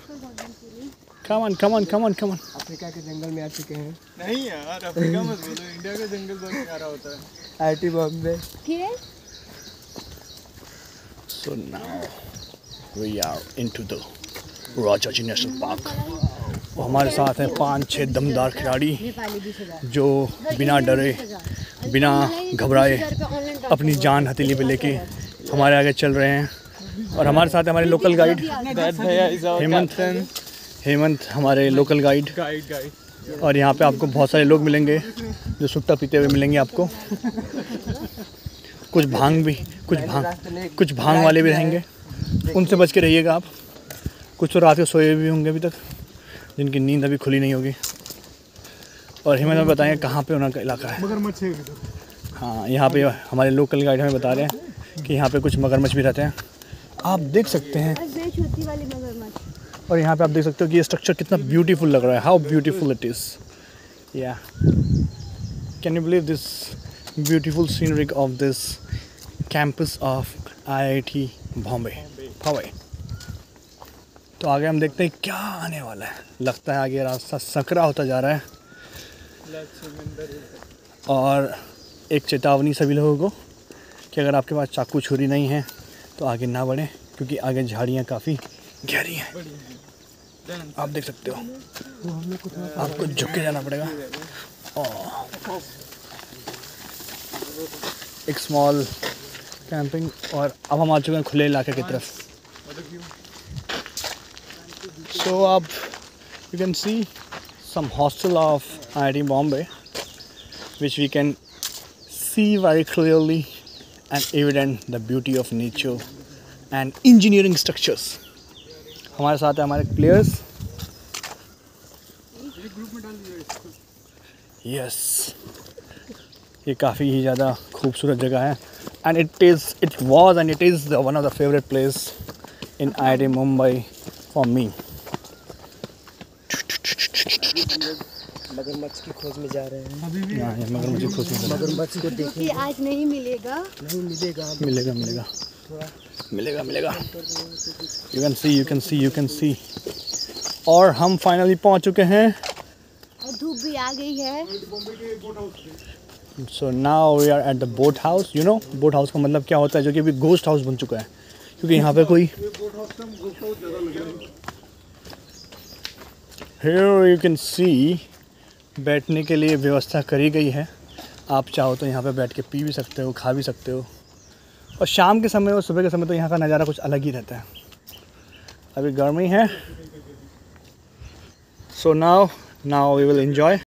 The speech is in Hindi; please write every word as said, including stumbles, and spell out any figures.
Come on, come on, come on, come on. Africa के जंगल में आ चुके हैं। नहीं यार, अफ्रीका मत बोलो, इंडिया का जंगल बहुत प्यारा होता है। I I T Bombay. So now we are into the Rajaji national park. और हमारे साथ हैं पाँच छः दमदार खिलाड़ी जो बिना डरे बिना घबराए अपनी जान हथेली पे लेके हमारे आगे चल रहे हैं। और हमारे साथ हमारे लोकल गाइड हेमंत हेमंत हमारे लोकल गाइड गाइड गाइड और यहाँ पे आपको बहुत सारे लोग मिलेंगे जो सुट्टा पीते हुए मिलेंगे आपको। कुछ भांग भी कुछ भांग कुछ भांग वाले भी रहेंगे, उनसे बच के रहिएगा आप। कुछ तो रात को सोए भी होंगे अभी तक, जिनकी नींद अभी खुली नहीं होगी। और हेमंत हमें बताएं कहाँ पे उनका इलाका है। मगरमच्छ है। हाँ, यहाँ पे हमारे लोकल गाइड हमें बता रहे हैं कि यहाँ पे कुछ मगरमच्छ भी रहते हैं, आप देख सकते हैं। और यहाँ पे आप देख सकते हो कि ये स्ट्रक्चर कितना ब्यूटीफुल लग रहा है। How beautiful it is. या can you believe this beautiful scenery of this campus of I I T Bombay Powai. तो आगे हम देखते हैं क्या आने वाला है। लगता है आगे रास्ता सकरा होता जा रहा है। और एक चेतावनी सभी लोगों को कि अगर आपके पास चाकू छुरी नहीं है तो आगे ना बढ़ें, क्योंकि आगे झाड़ियाँ काफ़ी गहरी हैं। आप देख सकते हो, आपको झुक के जाना पड़ेगा। एक स्मॉल कैंपिंग। और अब हम आ चुके हैं खुले इलाके की तरफ। सो अब you can see some hostel of I I T Bombay which we can see very clearly and evident the beauty of nature and engineering structures. हमारे साथ है हमारे प्लेयर्स। यस, ये काफ़ी ही ज़्यादा खूबसूरत जगह है। And it is it was and it is one of the favourite place in I I T Mumbai for me. मगरमच्छ की खोज में जा रहे हैं। अभी भी यहाँ ये मगरमच्छ की खोज में जा रहे हैं। मगरमच्छ को देखेंगे। आज नहीं मिलेगा। नहीं मिलेगा मिलेगा मिलेगा मिलेगा मिलेगा। You can see you can see you can see. और हम फाइनली पहुंच चुके हैं। और धूप भी आ गई है। So now we are at the boat house. You know boat house का मतलब क्या होता है, जो कि अभी गोस्ट हाउस बन चुका है, क्योंकि यहाँ पे कोई हियर यू कैन सी बैठने के लिए व्यवस्था करी गई है। आप चाहो तो यहाँ पे बैठ के पी भी सकते हो, खा भी सकते हो। और शाम के समय और सुबह के समय तो यहाँ का नज़ारा कुछ अलग ही रहता है। अभी गर्मी है। So now now we will enjoy.